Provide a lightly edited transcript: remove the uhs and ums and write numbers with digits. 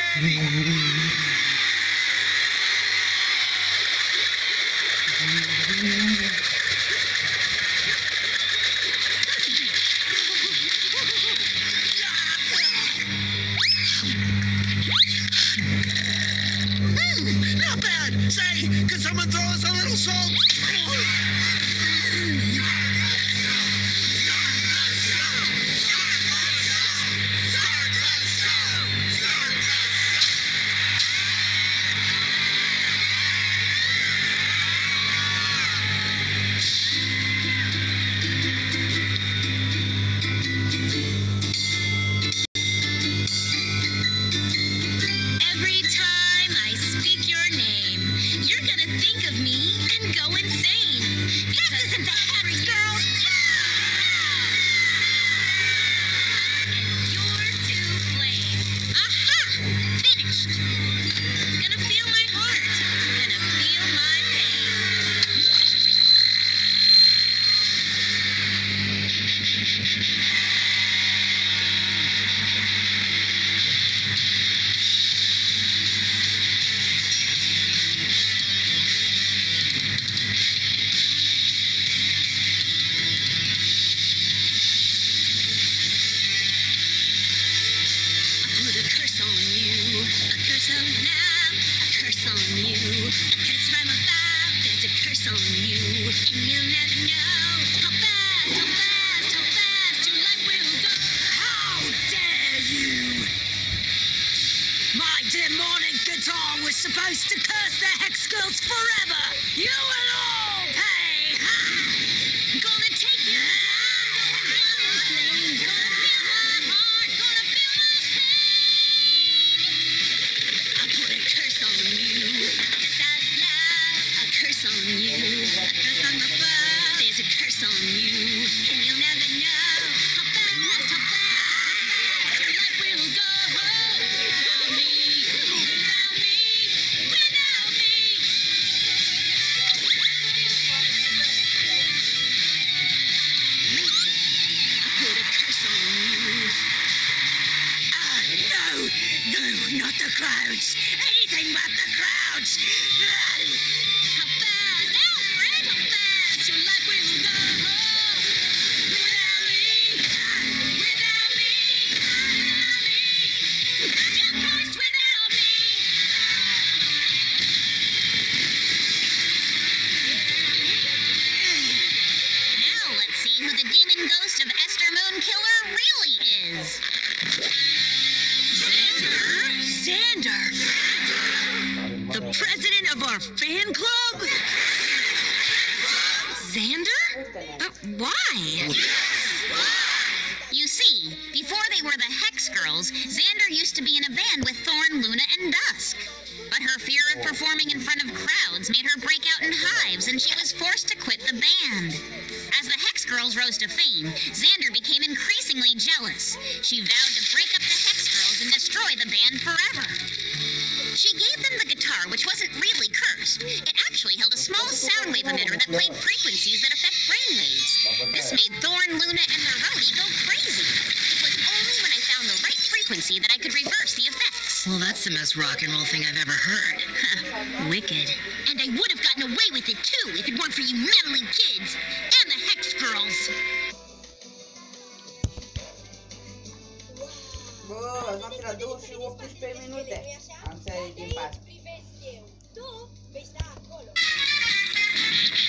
Not bad! Say, could someone throw us a little salt? Every time I speak your name, you're gonna think of me and go insane. This isn't the Hex Girls! And you're to blame. Aha! Finished! Gonna feel my heart. Gonna feel my Put a curse on you, a curse on now, a curse on you, a curse from above, there's a curse on you, and you'll never know how fast your life will go. How dare you! My demonic guitar was supposed to curse the Hex Girls forever! You will all pay! Ha! Gonna take you down, gonna feel my heart, gonna feel my pain. I put a curse on you, a curse out loud, a curse on you, a curse from above, there's a curse on you, and you'll never know how fast your life will go. Without me, without me, without me. I put a curse on you. No, not the crowds! Anything but the crowds! How fast, Alfred, how fast your life will go. Without me, without me, without me. Of course, without me. Now let's see who the demon ghost of Esther Moonkiller really is. Xander? The president of our fan club? Xander? But why? You see, before they were the Hex Girls, Xander used to be in a band with Thorn, Luna, and Dusk. But her fear of performing in front of crowds made her break out in hives, and she was forced to quit the band. As the Hex Girls rose to fame, Xander became increasingly jealous. She vowed to break up the Hex Girls and destroy the band forever. She gave them the guitar, which wasn't really cursed. It actually held a small sound wave emitter that played frequencies that affect brainwaves. This made Thorn, Luna, and their roadie go crazy. It was only when I found the right frequency that I could reverse the effects. Well, that's the most rock and roll thing I've ever heard. Wicked. And I would have gotten away with it too if it weren't for you meddling kids and the Hex Girls. Bă, noaptea la 2 și 18 minute. Am să iei din pas. Tu vei sta acolo.